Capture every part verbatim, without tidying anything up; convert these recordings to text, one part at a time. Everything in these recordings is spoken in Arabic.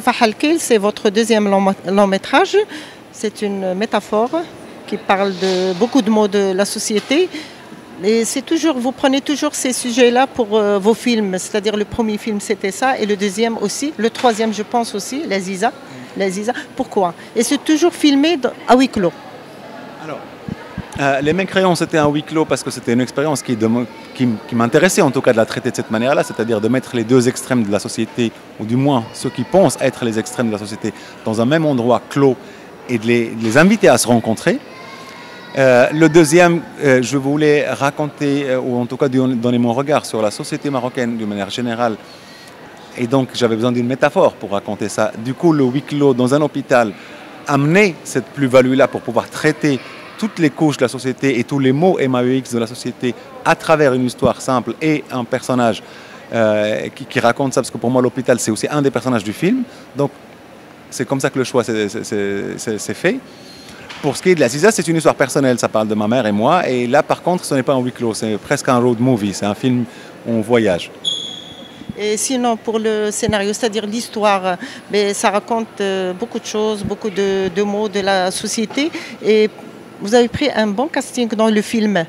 Tafah Al-Kil, c'est votre deuxième long, long métrage. C'est une métaphore qui parle de beaucoup de mots de la société. Et c'est toujours, vous prenez toujours ces sujets-là pour euh, vos films. C'est-à-dire le premier film, c'était ça, et le deuxième aussi. Le troisième, je pense aussi, La Ziza. La Ziza. Pourquoi? Et c'est toujours filmé à huis clos. Alors, euh, Les Mains Crayons, c'était un huis clos parce que c'était une expérience qui, qui, qui m'intéressait en tout cas de la traiter de cette manière-là, c'est-à-dire de mettre les deux extrêmes de la société, ou du moins ceux qui pensent être les extrêmes de la société, dans un même endroit clos et de les, de les inviter à se rencontrer. Euh, le deuxième, euh, je voulais raconter, euh, ou en tout cas donner mon regard sur la société marocaine de manière générale. Et donc j'avais besoin d'une métaphore pour raconter ça. Du coup, le huis clos dans un hôpital amenait cette plus-value-là pour pouvoir traiter toutes les couches de la société et tous les mots M A E X de la société à travers une histoire simple et un personnage euh, qui, qui raconte ça. Parce que pour moi, l'hôpital, c'est aussi un des personnages du film. Donc c'est comme ça que le choix s'est fait. Pour ce qui est de La Ziza, c'est une histoire personnelle, ça parle de ma mère et moi. Et là, par contre, ce n'est pas un huis clos, c'est presque un road movie, c'est un film où on voyage. Et sinon, pour le scénario, c'est-à-dire l'histoire, ça raconte beaucoup de choses, beaucoup de, de mots de la société. Et vous avez pris un bon casting dans le film.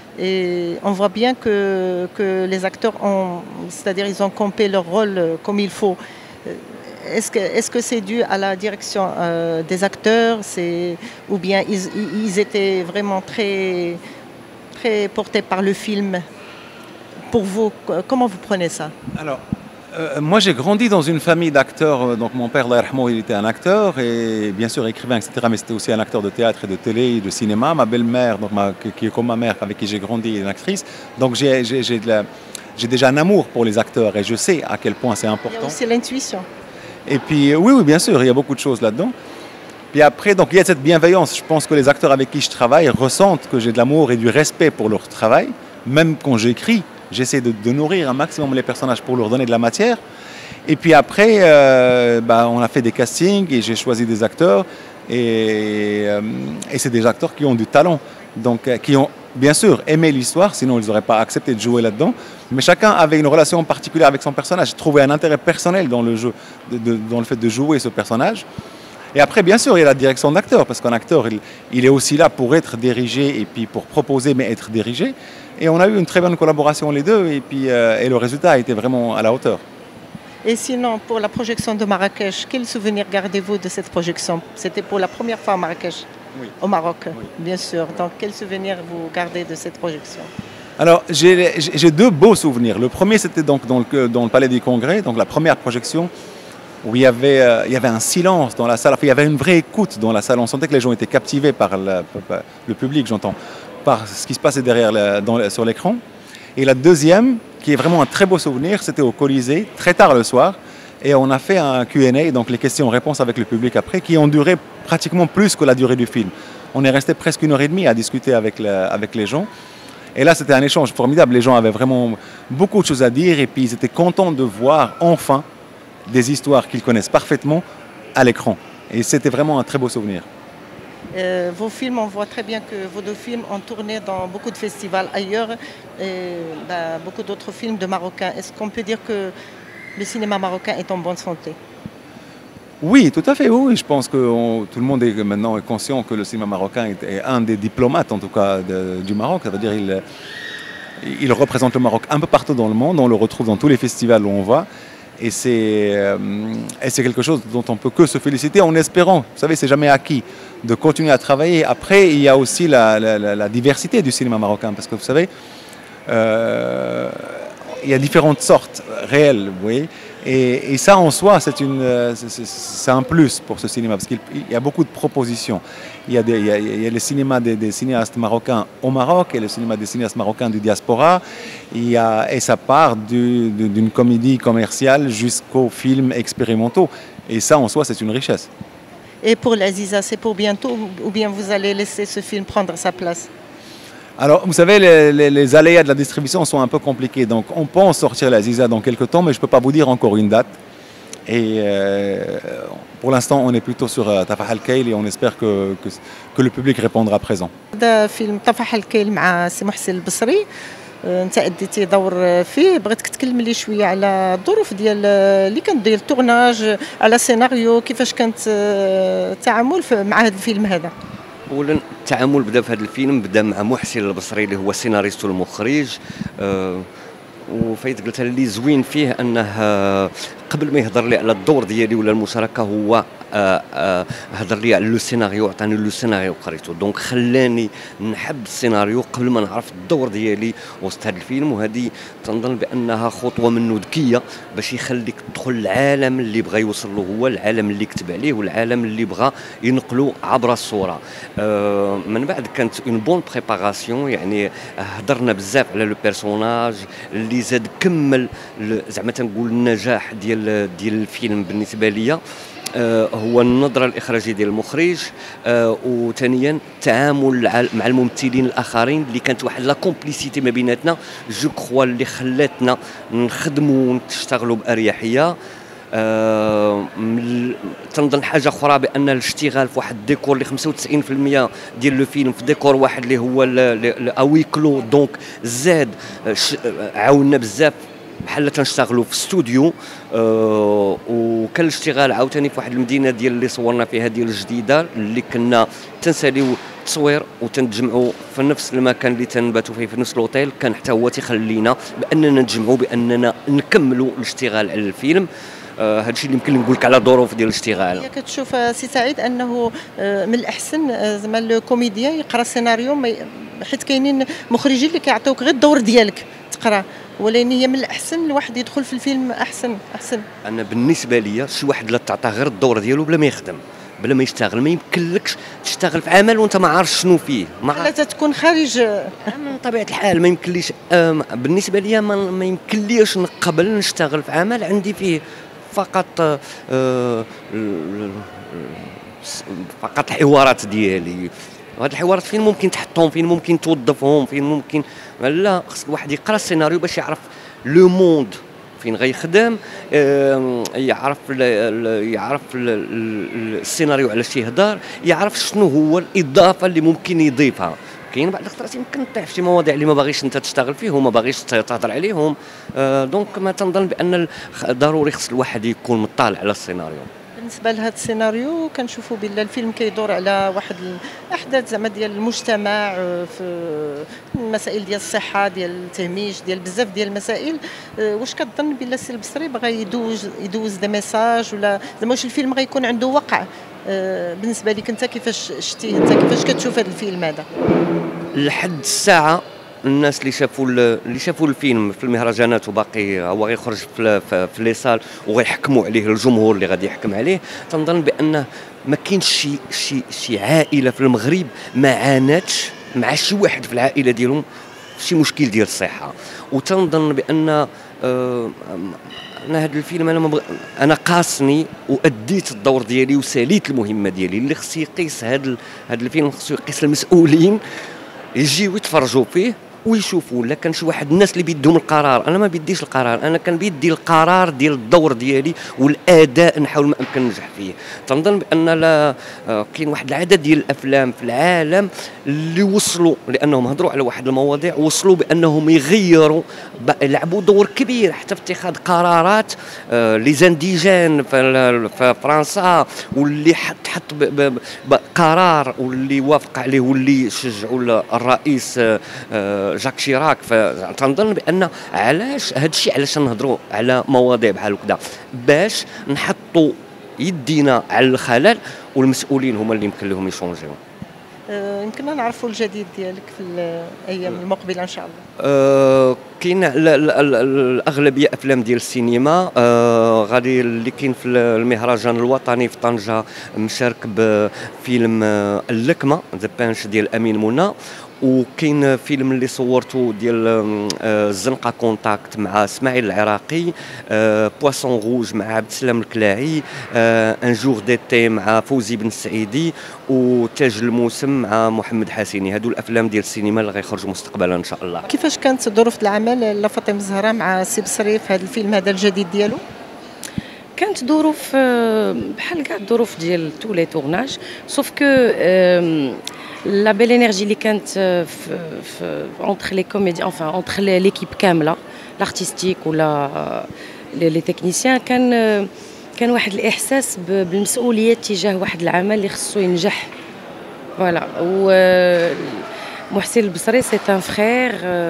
Et on voit bien que, que les acteurs ont, c'est-à-dire ils ont campé leur rôle comme il faut. Est-ce que est-ce que c'est dû à la direction euh, des acteurs, ou bien ils, ils étaient vraiment très, très portés par le film? Pour vous, comment vous prenez ça? Alors, euh, moi j'ai grandi dans une famille d'acteurs. Donc mon père, il était un acteur et bien sûr écrivain, et cetera. Mais c'était aussi un acteur de théâtre et de télé et de cinéma. Ma belle-mère, donc ma, qui est comme ma mère, avec qui j'ai grandi, est une actrice. Donc j'ai j'ai déjà un amour pour les acteurs et je sais à quel point c'est important. C'est l'intuition. Et puis, oui, oui, bien sûr, il y a beaucoup de choses là-dedans. Puis après, donc, il y a cette bienveillance. Je pense que les acteurs avec qui je travaille ressentent que j'ai de l'amour et du respect pour leur travail. Même quand j'écris, j'essaie de, de nourrir un maximum les personnages pour leur donner de la matière. Et puis après, euh, bah, on a fait des castings et j'ai choisi des acteurs. Et, euh, et c'est des acteurs qui ont du talent. Donc, euh, qui ont bien sûr aimé l'histoire, sinon ils n'auraient pas accepté de jouer là-dedans. Mais chacun avait une relation particulière avec son personnage. J'ai trouvé un intérêt personnel dans le jeu, de, de, dans le fait de jouer ce personnage. Et après, bien sûr, il y a la direction d'acteur, parce qu'un acteur, il, il est aussi là pour être dirigé et puis pour proposer, mais être dirigé. Et on a eu une très bonne collaboration les deux, et puis euh, et le résultat a été vraiment à la hauteur. Et sinon, pour la projection de Marrakech, quel souvenir gardez-vous de cette projection? C'était pour la première fois à Marrakech, oui. Au Maroc, oui. Bien sûr. Donc, quel souvenir vous gardez de cette projection? Alors, j'ai deux beaux souvenirs. Le premier, c'était donc dans le, dans le Palais des Congrès, donc la première projection, où il y avait, euh, il y avait un silence dans la salle. Enfin, il y avait une vraie écoute dans la salle. On sentait que les gens étaient captivés par le, par le public, j'entends, par ce qui se passait derrière la, dans, sur l'écran. Et la deuxième, qui est vraiment un très beau souvenir, c'était au Colisée, très tard le soir. Et on a fait un Q and A, donc les questions-réponses avec le public après, qui ont duré pratiquement plus que la durée du film. On est resté presque une heure et demie à discuter avec, la, avec les gens. Et là, c'était un échange formidable. Les gens avaient vraiment beaucoup de choses à dire et puis ils étaient contents de voir enfin des histoires qu'ils connaissent parfaitement à l'écran. Et c'était vraiment un très beau souvenir. Euh, vos films, on voit très bien que vos deux films ont tourné dans beaucoup de festivals ailleurs, et bah, beaucoup d'autres films de Marocains. Est-ce qu'on peut dire que le cinéma marocain est en bonne santé? Oui, tout à fait, oui. Je pense que on, tout le monde est maintenant conscient que le cinéma marocain est, est un des diplomates, en tout cas, de, du Maroc. Ça veut dire qu'il il représente le Maroc un peu partout dans le monde. On le retrouve dans tous les festivals où on va. Et c'est euh, quelque chose dont on ne peut que se féliciter en espérant, vous savez, c'est jamais acquis, de continuer à travailler. Après, il y a aussi la, la, la, la diversité du cinéma marocain, parce que vous savez, euh, il y a différentes sortes réelles, vous voyez. Et, et ça, en soi, c'est un plus pour ce cinéma, parce qu'il y a beaucoup de propositions. Il y a, des, il y a, il y a le cinéma des, des cinéastes marocains au Maroc et le cinéma des cinéastes marocains du diaspora. Il y a, et ça part d'une comédie commerciale jusqu'aux films expérimentaux. Et ça, en soi, c'est une richesse. Et pour La Ziza, c'est pour bientôt, ou bien vous allez laisser ce film prendre sa place? Alors, vous savez, les, les, les aléas de la distribution sont un peu compliqués. Donc, on pense sortir La Ziza dans quelques temps, mais je ne peux pas vous dire encore une date. Et euh, pour l'instant, on est plutôt sur euh, Tafah Al-Kil et on espère que, que, que le public répondra présent. هذا فيلم طفح الكيل مع سي محسن البصري انت اديتي دور فيه، بغيتك تكلم لي شويه على الظروف ديال اللي كانت ديال التورناج، على السيناريو، كيفاش كانت التعامل مع هذا الفيلم هذا. اولا التعامل بدا في هذا الفيلم بدا مع محسن البصري اللي هو السيناريست والمخرج. أه وفايت قلت لي زوين فيه انه قبل ما يهضر لي على الدور ديالي ولا المشاركه هو هضر لي على لو سيناريو، عطاني لو سيناريو قريته، دونك خلاني نحب السيناريو قبل ما نعرف الدور ديالي وسط هذا الفيلم. وهذه تنظن بانها خطوه منه ذكيه باش يخليك تدخل العالم اللي بغى يوصل له هو، العالم اللي كتب عليه والعالم اللي بغى ينقله عبر الصوره. أه من بعد كانت اون بون بريباراسيون، يعني هضرنا بزاف على لو بيرسوناج اللي زاد كمل زعما تنقول النجاح ديال ديال الفيلم بالنسبه ليا. آه هو النظره الاخراجيه ديال المخرج، آه وثانيا التعامل مع الممثلين الاخرين اللي كانت واحد لا كومبليسيتي ما بيناتنا جو كخوا اللي خلاتنا نخدموا ونشتغلوا باريحيه. آه تنظن حاجه اخرى بان الاشتغال في واحد الديكور اللي خمسة وتسعين بالمئة ديال لو فيلم في ديكور واحد اللي هو الاوي كلو، دونك زاد عاوننا بزاف بحال تنشتغلوا في استوديو. آه وكان الاشتغال عاوتاني في واحد المدينه ديال اللي صورنا فيها ديال الجديده اللي كنا تنساليو التصوير وتنتجمعوا في نفس المكان اللي تنباتوا فيه في نفس الاوتيل، كان حتى هو تيخلينا باننا نتجمعوا باننا نكملوا الاشتغال على الفيلم. آه هذا الشيء اللي يمكن نقول لك على ظروف ديال الاشتغال. كتشوف سي سعيد انه من الاحسن زعما الكوميديان يقرا السيناريو، حيت كاينين مخرجين اللي كيعطيوك غير الدور ديالك تقرا، ولكن هي من الاحسن الواحد يدخل في الفيلم احسن احسن. انا بالنسبه لي شي واحد لا تعطى غير الدور ديالو بلا ما يخدم بلا ما يشتغل، ما يمكنلكش تشتغل في عمل وانت ما عارف شنو فيه، ما لا تكون خارج من طبيعه الحال. ما يمكنليش آه بالنسبه لي ما, ما يمكنليش نقبل نشتغل في عمل عندي فيه فقط آه فقط الحوارات ديالي. وهاد الحوارات فين ممكن تحطهم، فين ممكن توظفهم، فين ممكن لا، خص الواحد يقرا السيناريو باش يعرف لو موند فين غيخدم، يعرف يعرف السيناريو علاش يهضر، يعرف شنو هو الاضافه اللي ممكن يضيفها. كاين بعض الخطرات يمكن تطيح في شي مواضيع اللي ما باغيش انت تشتغل فيهم، ما باغيش تهضر عليهم. دونك ما تنظن بان ضروري خص الواحد يكون مطلع على السيناريو. بالنسبه لهذا السيناريو كنشوفوا بان الفيلم كيدور على واحد الاحداث زعما ديال المجتمع، في المسائل ديال الصحه، ديال التهميش، ديال بزاف ديال المسائل. واش كتظن بان السي البصري بغى يدوز يدوز دا ميساج، ولا زعما واش الفيلم غيكون عنده وقع؟ بالنسبه لك انت كيفاش شتيه، انت كيفاش كتشوف هذا الفيلم هذا؟ لحد الساعه الناس اللي شافوا اللي شافوا الفيلم في المهرجانات وباقي هو غيخرج في في لي صال وغيحكموا عليه الجمهور اللي غادي يحكم عليه، تنظن بانه ما كاينش شي شي شي عائله في المغرب ما عاناتش مع شي واحد في العائله ديالهم شي مشكل ديال الصحه. وتنظن بان آه انا هذا الفيلم انا مبغ... انا قاسني واديت الدور ديالي وساليت المهمه ديالي. اللي خصو يقيس هذا هذا الفيلم خصو يقيس المسؤولين يجيو يتفرجوا فيه ويشوفوا. لا كان شي واحد الناس اللي بيدهم القرار، انا ما بيديش القرار، انا كان بيدي القرار ديال الدور ديالي والاداء نحاول ما امكن ننجح فيه. تنظن بان لا كاين واحد العدد ديال الافلام في العالم اللي وصلوا لانهم هضروا على واحد المواضيع، وصلوا بانهم يغيروا يلعبوا دور كبير حتى في اتخاذ قرارات. آه لي زانديجان في فرنسا واللي حط حط قرار واللي وافق عليه واللي شجعوا الرئيس آه جاك شيراك. فتنظن بان علاش هذا الشيء، علاش نهضروا على مواضيع بحال هكذا باش نحطوا يدينا على الخلل، والمسؤولين هما اللي يمكن لهم يشونجيو. أه يمكننا نعرفوا الجديد ديالك في الايام المقبله ان شاء الله. أه كاين الاغلبيه افلام ديال السينما. أه غادي اللي كاين في المهرجان الوطني في طنجه مشارك بفيلم اللكمه ذا بانش ديال امين منى، وكاين فيلم اللي صورته ديال الزنقه كونتاكت مع اسماعيل العراقي، بواسون روج مع عبد السلام الكلاعي، ان جور ديتي مع فوزي بن السعيدي، وتاج الموسم مع محمد حسيني. هادو الافلام ديال السينما اللي غيخرجوا مستقبلا ان شاء الله. كيفاش كانت ظروف العمل لا فاطمه الزهراء مع السي بصري في هذا الفيلم هذا الجديد ديالو؟ كانت ظروف آه، بحال كاع الظروف ديال تو لي تورناج، سوف كو لا بيل انرجي اللي كانت آه، في في اونتر لي كوميدي انفان اونتر ليكيب كامله لارتيستيك ولا لي تكنيسيان، كان آه، كان واحد الاحساس ب- بالمسؤوليه تجاه واحد العمل اللي خصو ينجح. فوالا. و محسن البصري سي ان فخير،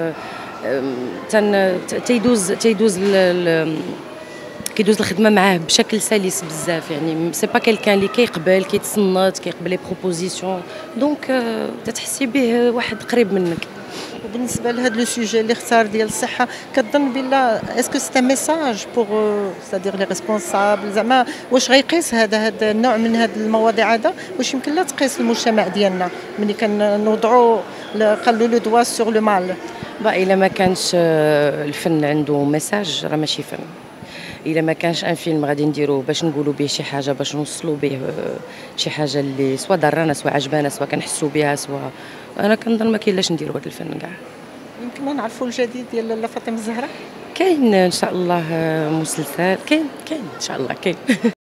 تن تيدوز تيدوز ال- ال- كيدوز الخدمه معاه بشكل سلس بزاف، يعني سي با كيلكان اللي كيقبل كيتصنت كيقبل لي بروبوزيسيون، دونك آه، تتحسي به واحد قريب منك. وبالنسبه لهذا لو سوجي اللي اختار ديال الصحه، كتظن بلا اسكو سي ان ميساج بوغ سادير لي ريسبونسابل، زعما واش غيقيس هذا هذا النوع من هذه المواضيع هذا، واش يمكن لا تقيس المجتمع ديالنا ملي كنوضعوا قالوا لو دوا سور لو مال؟ با الا ما كانش آه، الفن عنده ميساج راه ماشي فن. الا ما كانش ان فيلم غادي نديروه باش نقولوا به شي حاجه، باش نوصلوا به آه، شي حاجه اللي سوا ضرانا سوا عجبانا سوا كنحسوا بها سوا، انا كنظن ما كاين لاش نديروا هذا الفن كاع. يمكن نعرفوا الجديد ديال لاله فاطمه الزهراء؟ كاين ان شاء الله آه، مسلسل، كاين كاين ان شاء الله كاين